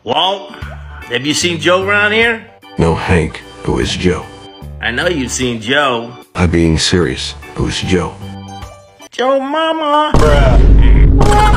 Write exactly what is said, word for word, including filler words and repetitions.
Walt, have you seen Joe around here? No, Hank. Who is Joe? I know you've seen Joe. I'm being serious. Who's Joe? Joe Mama. Bruh.